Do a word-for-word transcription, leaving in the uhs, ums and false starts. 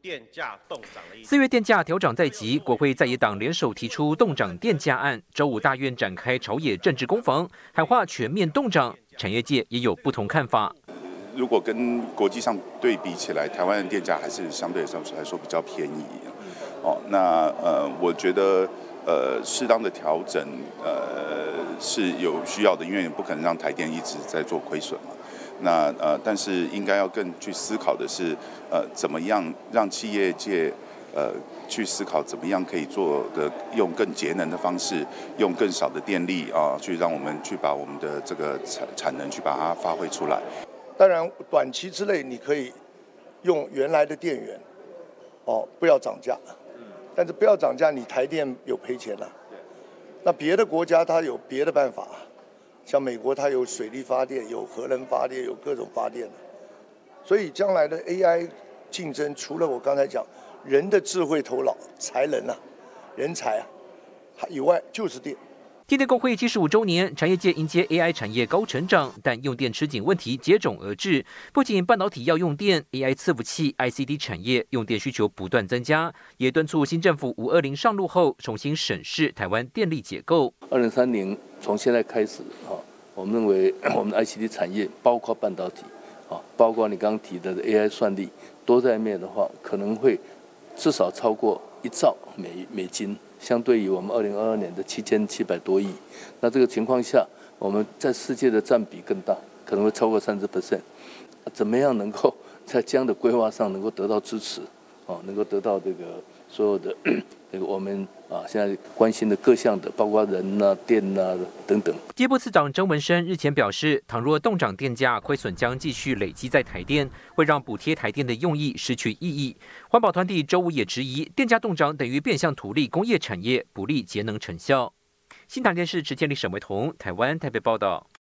电价冻涨的意思。 四月电价调涨在即，国会在野党联手提出冻涨电价案，周五大院展开朝野政治攻防，喊话全面冻涨，产业界也有不同看法。 如果跟国际上对比起来，台湾的电价还是相对来说比较便宜。哦，那呃，我觉得呃，适当的调整呃是有需要的，因为你不可能让台电一直在做亏损嘛。那呃，但是应该要更去思考的是，呃，怎么样让企业界呃去思考怎么样可以做的，用更节能的方式，用更少的电力啊，去让我们去把我们的这个产产能去把它发挥出来。 当然，短期之内你可以用原来的电源，哦，不要涨价，但是不要涨价，你台电有赔钱了。那别的国家它有别的办法，像美国它有水力发电，有核能发电，有各种发电的。所以将来的 A I 竞争，除了我刚才讲人的智慧头脑、才能啊、人才啊以外，就是电。 电电工会七十五周年，产业界迎接 A I 产业高成长，但用电吃紧问题接踵而至。不仅半导体要用电 ，A I 伺服器、I C D 产业用电需求不断增加，也敦促新政府五二零上路后重新审视台湾电力结构。 二零三零从现在开始啊，我们认为我们的 I C D 产业，包括半导体啊，包括你刚刚提的 A I 算力，都在面的话，可能会至少超过一兆美美金。相对于我们二零二二年的七千七百多亿，那这个情况下，我们在世界的占比更大，可能会超过三十 percent。怎么样能够在这样的规划上能够得到支持，哦，能够得到这个所有的这个我们啊现在关心的各项的，包括人呐、啊、电呐、啊、等等。 接部次长曾文生日前表示，倘若冻涨电价，亏损将继续累积在台电，会让补贴台电的用意失去意义。环保团体周五也质疑，电价冻涨等于变相图利工业产业，不利节能成效。新唐电视池建立沈维彤，台湾台北报道。